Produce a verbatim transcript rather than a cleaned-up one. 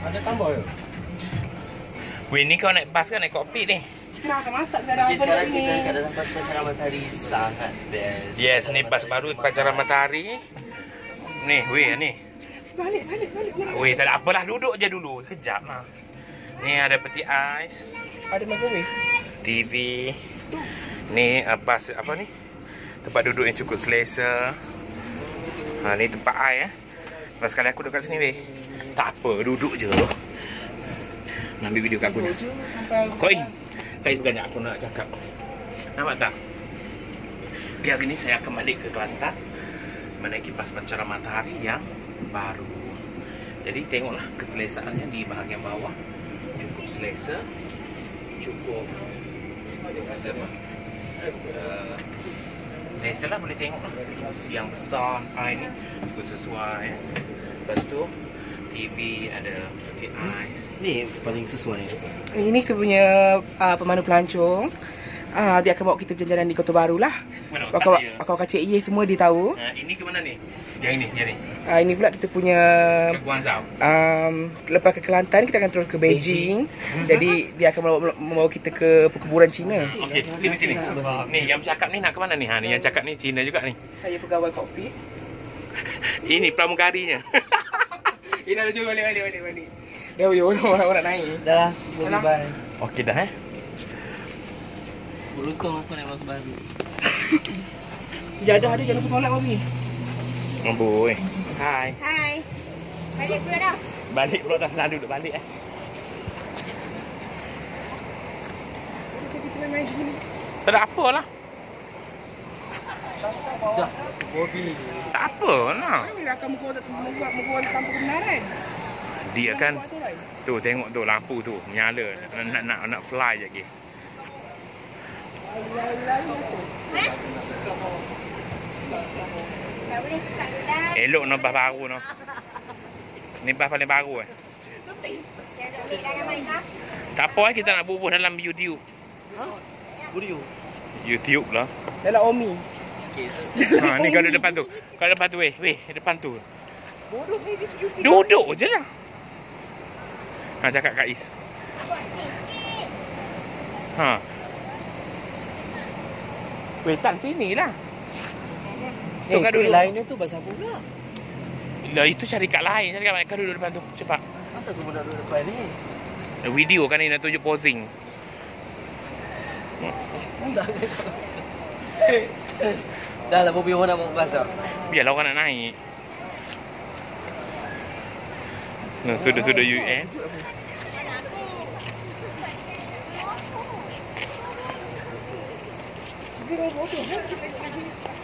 Ada tambah ya? Weh, ni kau naik bas kan, naik kokpit ni? Nak masak dah Okay, sekarang kita kat dalam bas pancaran matahari. Sangat best. Yes, ni bas baru pancaran matahari. Ni, weh, ni. Balik, balik, balik. Weh, tak ada apalah, duduk je dulu. Kejap lah. Ni ada peti ais. Ada microwave. T V. Ni uh, bas apa ni? Tempat duduk yang cukup selesa. Ha, ni tempat air eh. Lepas sekali aku duduk kat sini weh. Tak apa, duduk je. Nak ambil video kat aku ni. Koi. Koi banyak aku nak cakap. Nampak tak? Okay, hari ni saya akan balik ke Kelantan menaiki bas pancaran matahari yang baru. Jadi tengoklah keselesaannya di bahagian bawah. Cukup selesa. Cukup dia kata apa? Uh, selesa lah, boleh tengok lah. Kursi yang besar, air ni cukup sesuai. Lepas tu T V, ada peti ais. Ni paling sesuai. Ini kita punya uh, pemandu pelancong. Uh, dia akan bawa kita berjalan di Kota Baru lah. Mana Wakau-wakau Cik Ye semua dia tahu. Uh, ini ke mana ni? Yang ni, yang ni. Uh, ini pula kita punya Ke Guangzhou. um, lepas ke Kelantan kita akan terus ke Beijing. Jadi dia akan membawa, membawa kita ke perkuburan Cina. Okey, sini sini. Ni yang bercakap ni nak ke mana ni? Ha ni yang cakap ni Cina juga ni. Saya pegawai kokpit. Ini pramugarinya. Ini dah jom balik balik balik balik. Dah yo orang nak naik. Dah lah, boleh bye. Okey dah eh. Beruntung aku naik bas baru. Jadah ada jangan lupa solat babi. Amboi. Hai. Hai. Balik pula dah. Balik pula dah, selalu duduk balik eh. Kita main-main sini. Tak ada apa lah. Dah, Bobby. Tak apa lah. Kami dah akan membuat membuat membuat kampung kebenaran. Dia kan tu tengok tu lampu tu menyala nak nak nak fly je lagi. Tak boleh buka dah. Elok no bas baru no. Ni bas paling baru eh. Jangan ambil dalam mic kah? Tak apa eh, kita nak bubuh dalam YouTube. Ha? Budio. YouTube lah. Dalam Omi. Okay, so Ha ni kau duduk depan tu. Kau depan tu weh. Weh, depan tu. Bodoh ni dia cuti. Duduk je lah. Ha cakap Kak Is. Buat sikit. Ha. Weh, tan sini lah. Eh, kau duduk. lainnya tu bahasa apa pula? Lah itu syarikat lain. Syarikat kau duduk depan tu. Cepat. Masa semua dah duduk depan ni? Video kan ni nak tunjuk posing. Dah. Dah lah, Bobby orang nak bawa bas dah. Biarlah orang nak naik. Nah, sudah-sudah U N. Dia bodoh.